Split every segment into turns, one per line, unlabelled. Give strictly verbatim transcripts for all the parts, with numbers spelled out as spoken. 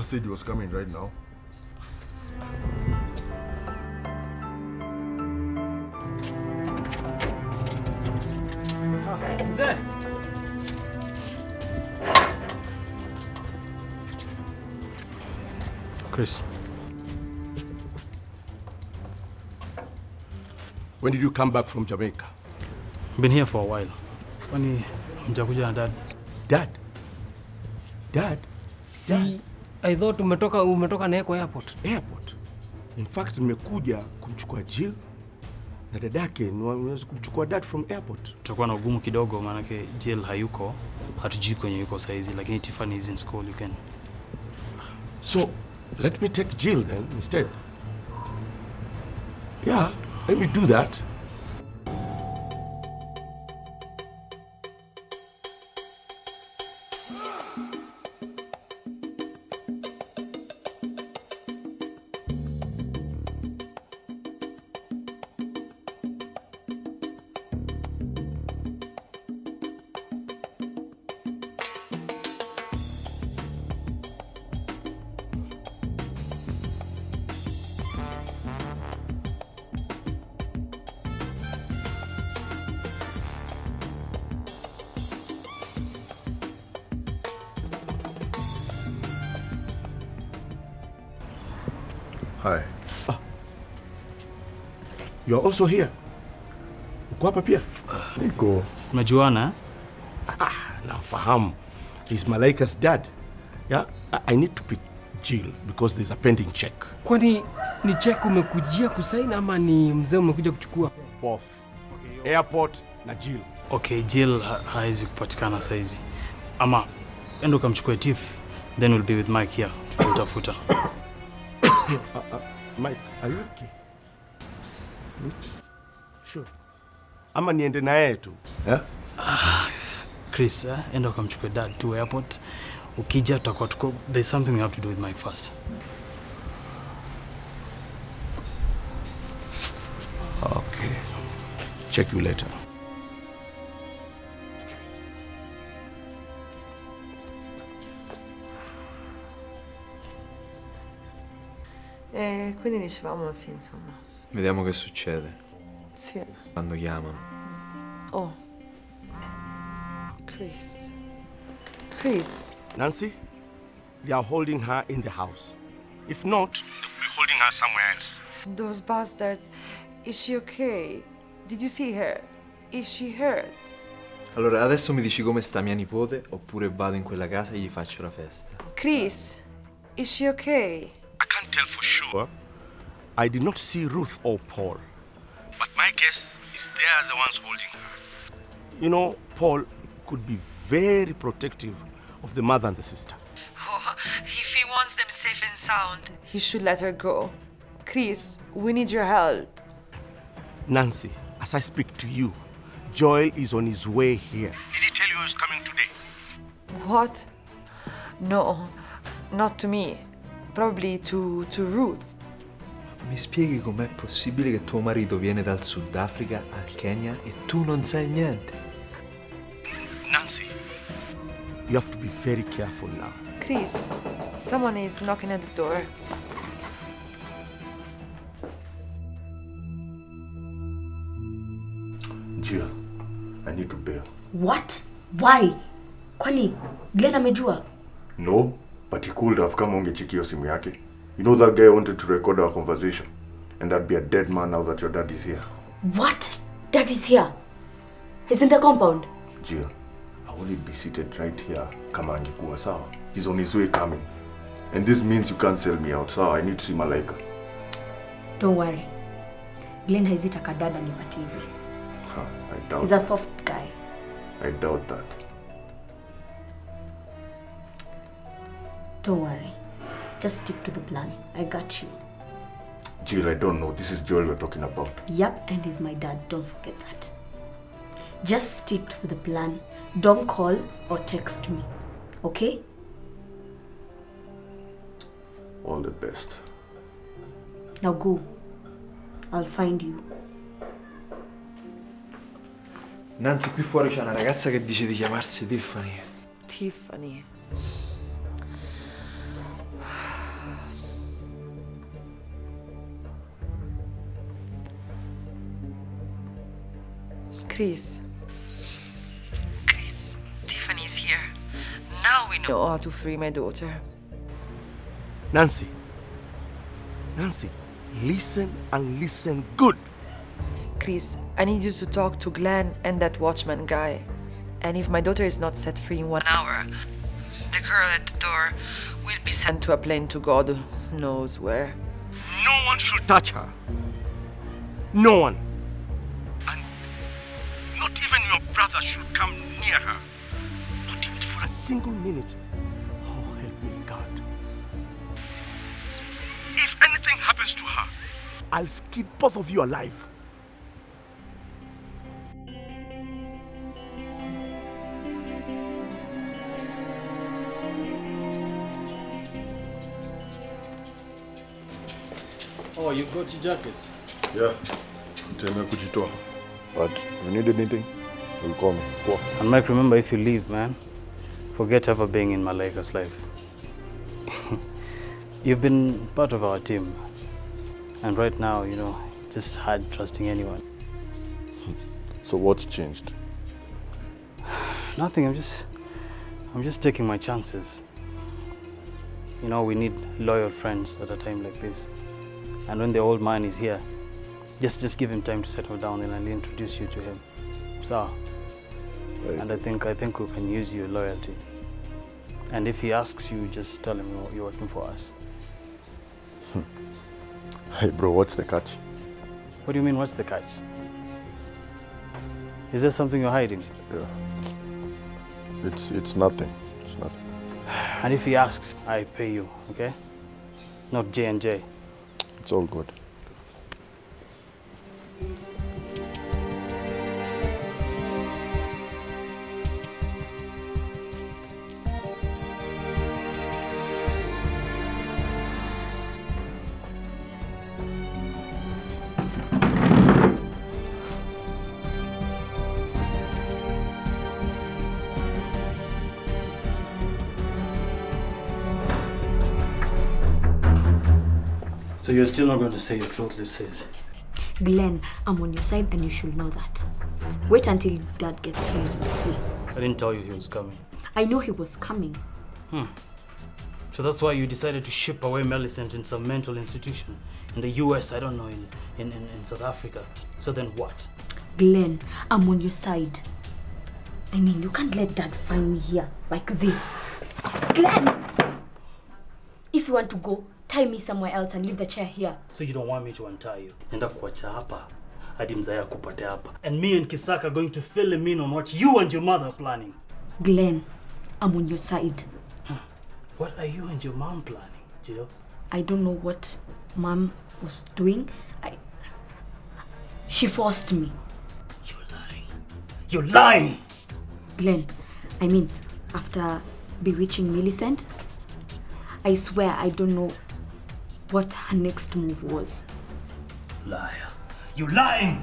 said he was coming right now.
Ah, Zé.
Chris.
When did you come back from Jamaica?
Been here for a while. When mjakuja na dad?
Dad? Dad?
Si, I thought umetoka umetoka naye kwa airport.
Airport? In fact, nimekuja kumchukua Jill na dadake, niweze kumchukua dad from airport.
Tutakuwa na ugumu kidogo maanake Jill hayuko, hatujui kwenye yuko saizi, lakini Tiffany is in school, you can.
So, let me take Jill then instead. Yeah, let me do that.
Hi.
Ah. You're also here. Uko hapa pia?
Niko.
Unajuana?
Ah, nafahamu. He's Malaika's dad. Yeah, I, I need to pick Jill because there's a pending check.
Kwani ni check umekujia kusaini ama ni mzee umekuja kuchukua?
Both. Airport na Jill.
Okay, Jill ha haizi kupatikana saizi. Ama endo kamchukue Tiff, then we'll be with Mike here. Tutatafuta.
uh, uh, Mike, are you okay? Hmm? Sure. Ama niende na yeye tu. Yeah?
Chris, eh, endo kamchukue dad to airport. Ukija tutakuwa tuko, there's something we have to do with Mike first.
Okay. Check you later.
E quindi dicevamo sì, insomma.
Vediamo che succede.
Sì.
Quando chiamano.
Oh. Chris. Chris.
Nancy, they are holding her in the house. If not, they could be holding her somewhere else.
Those bastards. Is she okay? Did you see her? Is she hurt?
Allora, adesso mi dici come sta mia nipote, oppure vado in quella casa e gli faccio la festa.
Chris, is she okay?
I can't tell for sure. I did not see Ruth or Paul. But my guess is they are the ones holding her. You know, Paul could be very protective of the mother and the sister.
Oh, if he wants them safe and sound, he should let her go. Chris, we need your help.
Nancy, as I speak to you, Joel is on his way here. Did he tell you he was coming today?
What? No, not to me. Probably to, to Ruth.
Mi spieghi com'è possibile che tuo marito viene dal Sudafrica al Kenya e tu non sai niente?
Nancy, you have to be very careful now.
Chris, someone is knocking at the door.
Jill, I need to bail.
What? Why? Kwani Glenn amejua?
No, but he could have come ungechekio simu yake. You know that guy wanted to record our conversation. And I'd be a dead man now that your dad is here.
What? Dad is here? He's in the compound?
Jill, I will be seated right here. Kama angekuwa sawa. He's on his way coming. And this means you can't sell me out, so I need to see Malaika.
Don't worry. Glenn haizitaka dada nipatie hivi.
Huh, I doubt
He's a soft guy.
I doubt that.
Don't worry. Just stick to the plan. I got you.
Jill, I don't know. This is Joel we're talking about.
Yep, and he's my dad. Don't forget that. Just stick to the plan. Don't call or text me. Okay?
All the best.
Now go. I'll find you.
Nancy, qui fuori c'è una ragazza che dice di chiamarsi Tiffany.
Tiffany. Chris. Chris, Tiffany's here. Now we know how to free my daughter.
Nancy. Nancy, listen and listen good.
Chris, I need you to talk to Glenn and that watchman guy. And if my daughter is not set free in one hour, the girl at the door will be sent to a plane to God knows where.
No one should touch her. No one. And not even your brother should come near her. Not even for a single minute. Oh, help me, God. If anything happens to her, I'll skin both of you alive.
Oh, you got your jacket?
Yeah. Tell me kujitoa. But if you need anything, you'll call me. Go.
And Mike, remember, if you leave, man, forget ever being in Malaika's life. You've been part of our team. And right now, you know, it's just hard trusting anyone.
So what's changed?
Nothing, I'm just, I'm just taking my chances. You know, we need loyal friends at a time like this. And when the old man is here, just just give him time to settle down and I'll introduce you to him. So,
Right.
and I think I think we can use your loyalty. And if he asks you, just tell him you're, you're working for us.
Hey bro, what's the catch?
What do you mean, what's the catch? Is there something you're hiding?
Yeah. It's it's nothing. It's nothing.
And if he asks, I pay you, okay? Not J and J.
It's all good.
So you're still not going to say the truth, Liz says?
Glenn, I'm on your side and you should know that. Wait until Dad gets here and we'll see.
I didn't tell you he was coming.
I know he was coming.
Hmm. So that's why you decided to ship away Millicent in some mental institution in the U S, I don't know, in, in, in, in South Africa. So then what?
Glenn, I'm on your side. I mean, you can't let Dad find me here like this. Glenn! If you want to go, tie me somewhere else and leave the chair here.
So you don't want me to untie you? Nenda kuacha hapa. Hadi mzaya kupate hapa. And me and Kisaka are going to fill him in on what you and your mother are planning.
Glenn, I'm on your side.
What are you and your mom planning, Jill?
I don't know what Mom was doing. I... She forced me.
You're lying. You're lying!
Glenn, I mean, after bewitching Millicent, I swear I don't know what her next move was.
Liar. You're lying!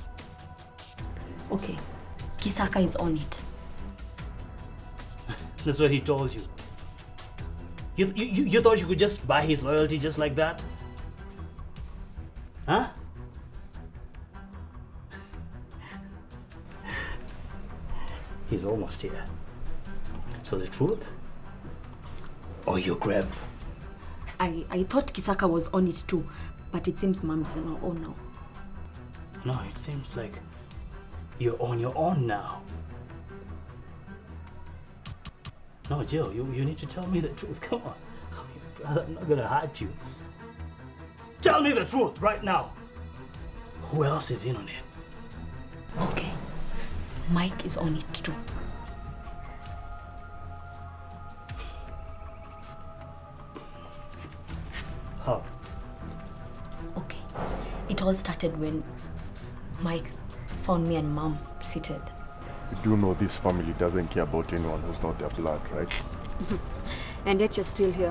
Okay, Kisaka is on it.
That's what he told you. You, you, you thought you could just buy his loyalty just like that? Huh? He's almost here. So the truth? Or your grave?
I, I thought Kisaka was on it too, but it seems Mom's on her own now.
No, it seems like you're on your own now. No, Jill, you, you need to tell me the truth. Come on. I'm not gonna hurt you. Tell me the truth right now. Who else is in on it?
Okay, Mike is on it too.
How?
Okay, it all started when Mike found me and Mom seated.
You do know this family doesn't care about anyone who's not their blood, right?
And yet you're still here.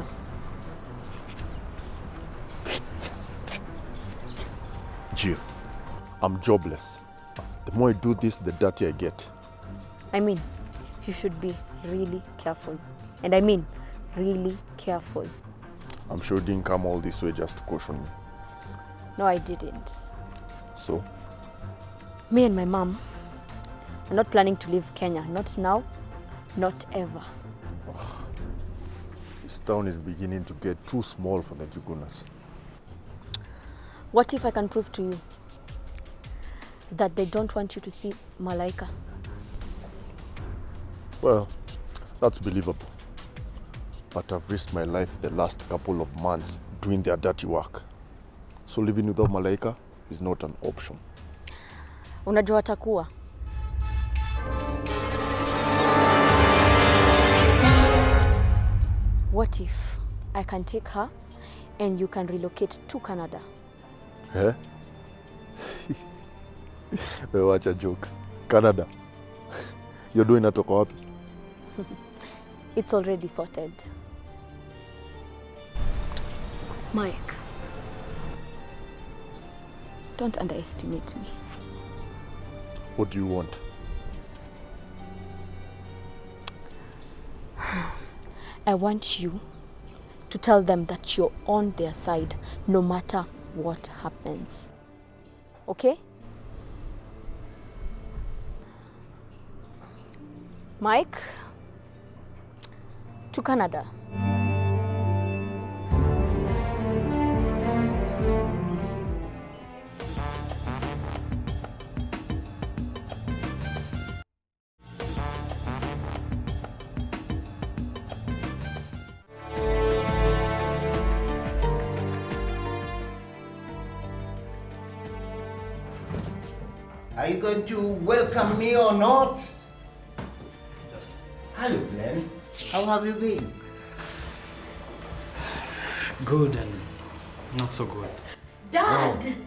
Jill, I'm jobless. The more I do this, the dirtier I get.
I mean, you should be really careful. And I mean, really careful.
I'm sure you didn't come all this way just to caution me.
No, I didn't.
So?
Me and my mom I'm not planning to leave Kenya. Not now, not ever.
This town is beginning to get too small for the Jugunas.
What if I can prove to you that they don't want you to see Malaika?
Well, that's believable. But I've risked my life the last couple of months doing their dirty work. So living without Malaika is not an option.
Unajua watakuwa. What if I can take her and you can relocate to Canada?
Eh? We watch jokes. Canada. You're doing that to wapi?
It's already sorted. Mike, don't underestimate me.
What do you want?
I want you to tell them that you're on their side no matter what happens. Okay? Mike, to Canada.
Are you going to welcome me or not? Hello, Glenn. How have you been?
Good and not so good.
Dad!
Oh.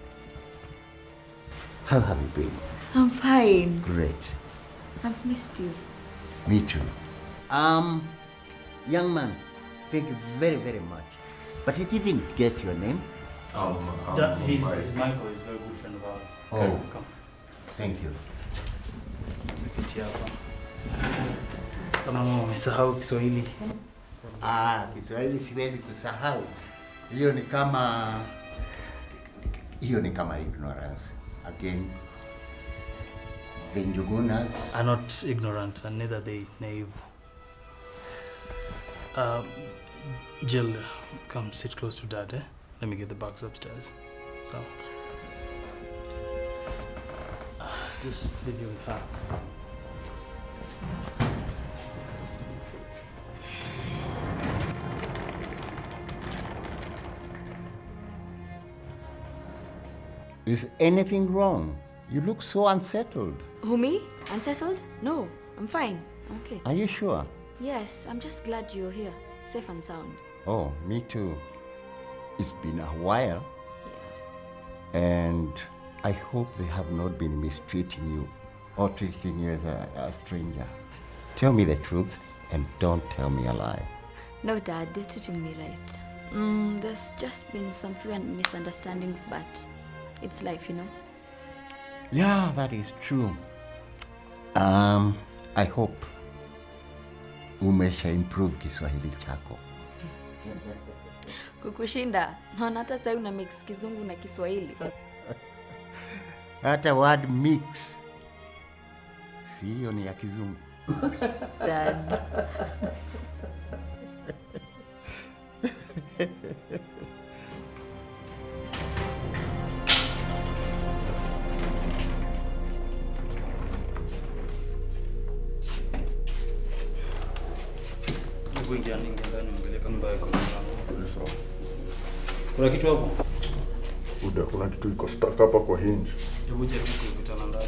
How have you been?
I'm fine.
Great.
I've missed you.
Me too. Um, young man, thank you very, very much. But I didn't get your name.
Um, that, he's, he's Michael, he's a very good friend of ours.
Oh.
Come, come.
Thank you.
Sakiti hapa. Kama mama umesahau Kiswahili.
Ah, Kiswahili siwezi kusahau. Hiyo ni kama hiyo ni kama ignorance. Again, the Njugunas
are not ignorant and neither they naive. Uh, Jill, come sit close to Dad, eh? Let me get the bags upstairs. So, uh, just leave you with her.
Is anything wrong? You look so unsettled.
Who, me? Unsettled? No, I'm fine. I'm okay.
Are you sure?
Yes, I'm just glad you're here, safe and sound.
Oh, me too. It's been a while.
Yeah.
And I hope they have not been mistreating you or treating you as a, a stranger. Tell me the truth and don't tell me a lie.
No, Dad, they're treating me right. Mm, there's just been some few misunderstandings, but it's life, you know.
Yeah, that is true. Um, I hope umesha improve Kiswahili chako.
Kukushinda, naona hata sasa una mix Kizungu na Kiswahili.
Hata word mix. Si hiyo ni ya Kizungu.
Dad.
Kuingia ndani angalia kama mbaya kwa sawa. Kuna kitu hapo?
Uda, kuna kitu iko stuck hapa kwa hinge.
Hebu jaribu kukutana ndani.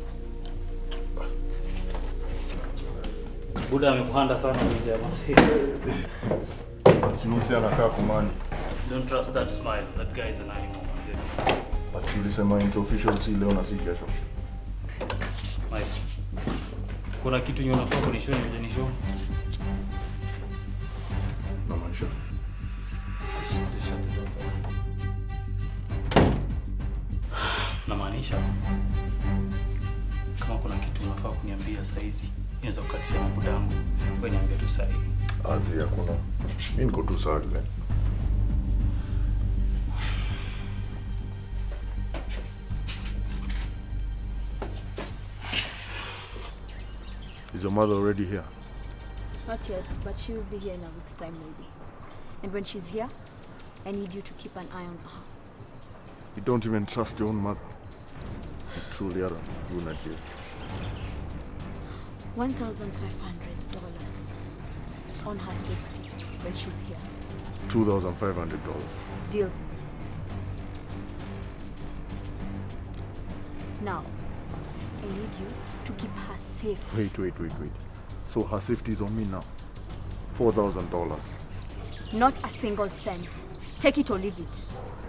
Buda amekuhanda sana nje hapa.
Sinusi anakaa kumani.
Don't trust that smile. That guy is an animal.
But tulisema into official si leo na si kesho.
Mike. Kuna kitu nyona unafaa kunishow nje ni show.
Na maisha.
Just shut the door first. Namaanisha kama kuna kitu unafaa kuniambia saa hizi, inaweza kukatisha na budangu. Wewe niambia tu saa hii.
Azi hakuna. Mimi niko tu sawa leo. Is your mother already here?
Not yet, but she will be here in a week's time maybe. And when she's here, I need you to keep an eye on her.
You don't even trust your own mother. You truly are a lunatic.
one thousand five hundred dollars on her safety when she's here.
two thousand five hundred dollars.
Deal. Now, I need you to keep her safe.
Wait, wait, wait, wait. So her safety is on me now. four thousand dollars.
Not a single cent. Take it or leave it.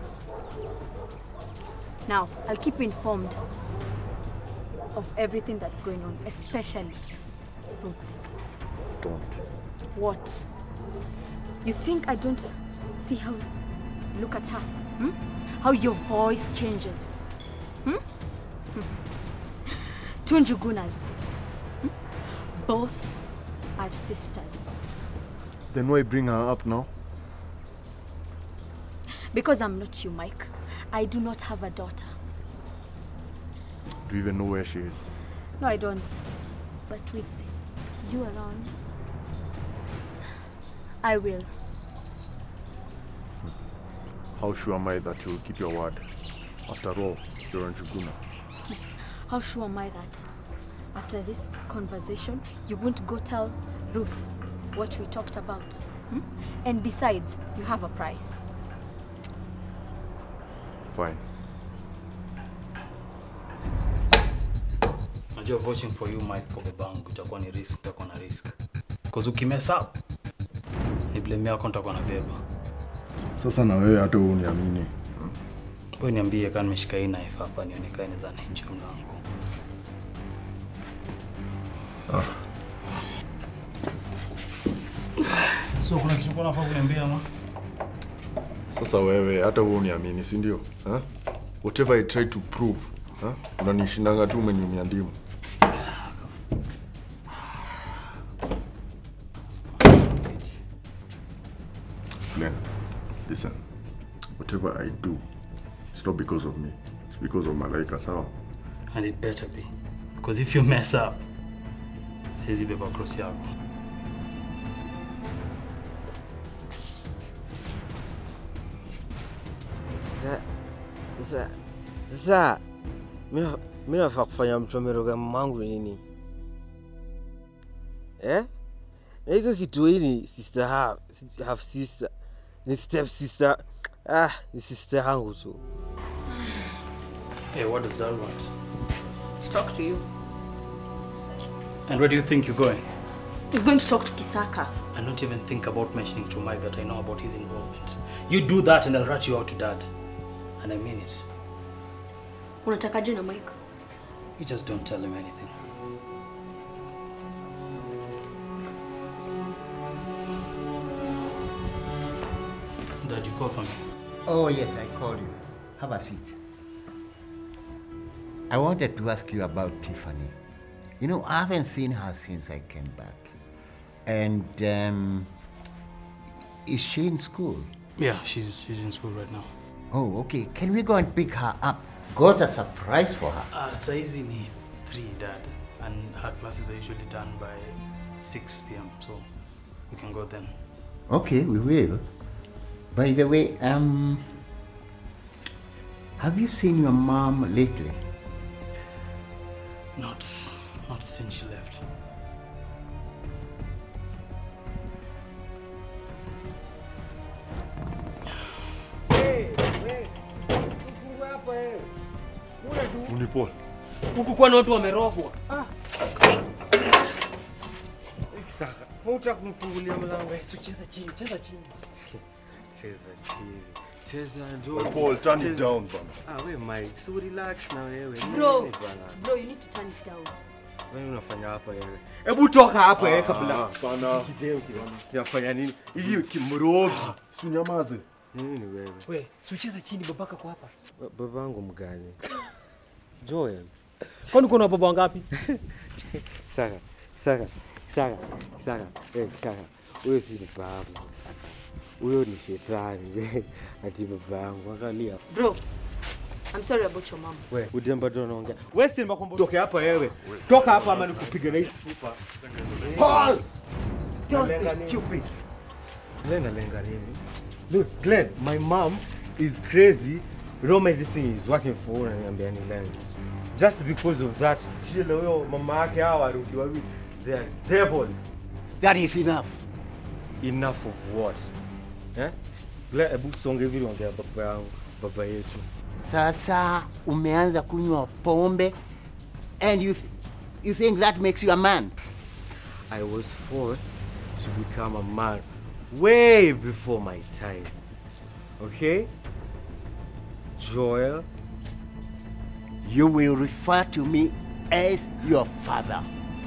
Now, I'll keep you informed of everything that's going on, especially Ruth.
Don't.
What? You think I don't see how you look at her? Hmm? How your voice changes? Hmm? Hmm. Two Njugunas. Hmm? Both are sisters.
Then why bring her up now?
Because I'm not you, Mike. I do not have a daughter.
Do you even know where she is?
No, I don't. But with you around, I will.
How sure am I that you will keep your word? After all, you're a Njuguna.
How sure am I that after this conversation, you won't go tell Ruth what we talked about? Hmm? And besides, you have a price.
Fine.
Najua watching for you Mike kwa babangu itakuwa ni risk, itakuwa na risk. Because ukimess up, ni blame yako nitakuwa nabeba.
Sasa na wewe hata uniamini.
Wewe niambie kama nimeshika hii knife hapa nionekane za nje mlango.
Ah.
So kuna kitu kuna nafaa kuniambia ama?
Sasa wewe hata wewe uniamini, si ndio? Huh? Whatever I try to prove, huh? Unanishindanga tu umeniumia ndimu. Glenn, listen. Whatever I do, it's not because of me. It's because of Malaika, sawa?
And it better be. Because if you mess up, siwezi beba cross yako.
Sasa sasa sasa mimi mimi nafaa kufanya mchomero kama mamangu nini? Eh? Na hiyo kitu hili sister half, half sister, ni step sister. Ah, ni sister yangu tu.
Hey, what does that want?
To talk to you.
And where do you think you're going?
I'm going to talk to Kisaka.
And not even think about mentioning to Mike that I know about his involvement. You do that and I'll rat you out to dad. And I mean it.
Unatakaje na Mike?
You just don't tell him anything. Dad, you call for me?
Oh, yes, I called you. Have a seat. I wanted to ask you about Tiffany. You know, I haven't seen her since I came back. And, um, is she in school?
Yeah, she's, she's in school right now.
Oh, okay. Can we go and pick her up? Got a surprise for her.
Uh, saizi ni three, Dad. And her classes are usually done by six p m So we can go then.
Okay, we will. By the way, um, have you seen your mom lately?
Not, not since she left.
Unipol.
Huku kwa watu wamerogwa. Ah. Kisaka, unataka kumfungulia mlango? Cheza chini, cheza chini. Cheza chini. Cheza njoo.
Paul, turn it down, bana.
Ah, wewe Mike, so relax na wewe.
Bro, bro, you need to turn it down.
Wewe unafanya hapa wewe. Hebu toka hapa wewe kabla.
Bana.
Kideo kile. Unafanya nini? Hiyo kimrogi.
Si unyamaze.
Nini wewe?
Wewe, si ucheza chini babaka kwa hapa.
Babangu mgani? Joel.
Kwani kuna baba wangapi?
Saka, saka, saka, saka. Eh, saka. Wewe si babangu, saka. Huyo ni shetani. Ati babangu, angalia.
Bro, I'm sorry about your mom.
We, udemba ndo unaongea. Wewe si makombo. Toka hapa wewe. Toka hapa ama nikupige na hii chupa.
Paul! Don't be stupid.
Glenn alenga nini? Look, Glenn, my mom is crazy. No medicine is working for her ananiambia ni lenga. Just because of that, chile huyo mama yake hawa warudi wawili. They are devils.
That is enough.
Enough of what? Eh? Glenn, hebu songe vile ongea baba yangu, baba yetu.
Sasa umeanza kunywa pombe and you th you think that makes you a man?
I was forced to become a man way before my time. Okay? Joel,
you will refer to me as your father.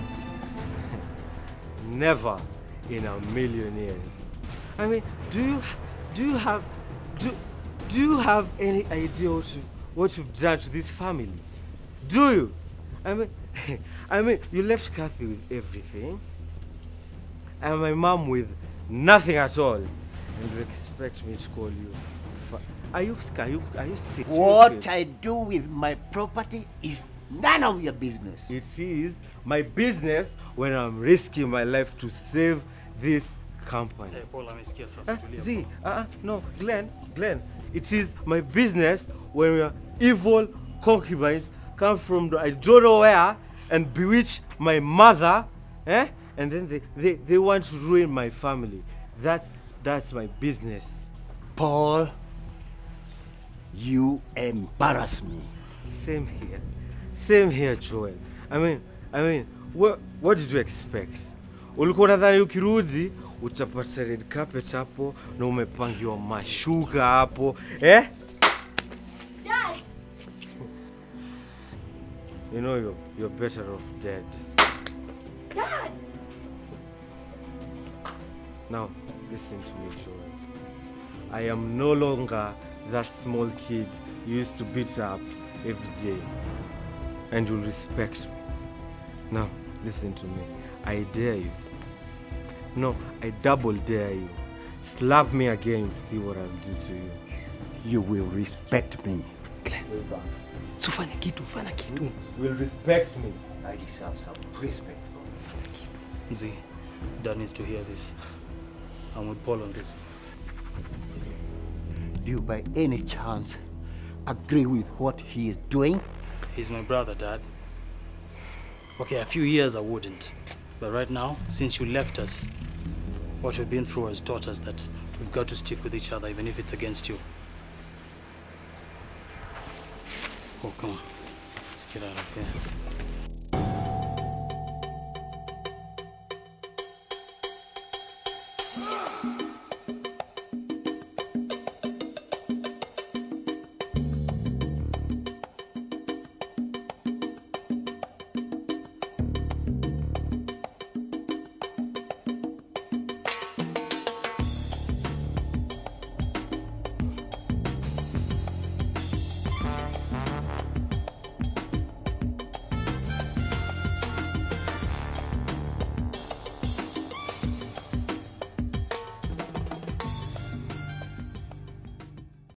Never in a million years. I mean, do you do you have do do you have any idea what you what you've done to this family? Do you? I mean, I mean, you left Kathy with everything, and my mom with nothing at all, and you expect me to call you? Are you are you are you sick?
What I do with my property is none of your business.
It is my business when I'm risking my life to save this company.
Hey, Paul, amesikia sasa, tulia.
Uh, see, uh, no, Glenn, Glenn, it is my business when your evil concubines come from the, I don't know where and bewitch my mother, eh? And then they, they, they want to ruin my family. That's that's my business.
Paul, you embarrass me.
Same here. Same here, Joel. I mean, I mean, what what did you expect? Ulikuwa nadhani ukirudi utapata red carpet hapo na umepangiwa mashuka hapo, eh?
Dad!
You know you're you're better off dead.
Dad!
Now, listen to me, Joel. I am no longer that small kid you used to beat up every day. And you'll respect me. Now, listen to me. I dare you. No, I double dare you. Slap me again, you'll see what I'll do to you.
You will respect me.
Sufanya kitu, fanya kitu.
You will respect me.
I deserve some respect from you.
Z, Dad needs to hear this. I'm with Paul on this.
Do you by any chance agree with what he is doing?
He's my brother, Dad. Okay, a few years I wouldn't. But right now, since you left us, what we've been through has taught us that we've got to stick with each other, even if it's against you. Oh, come on. Let's get out of here.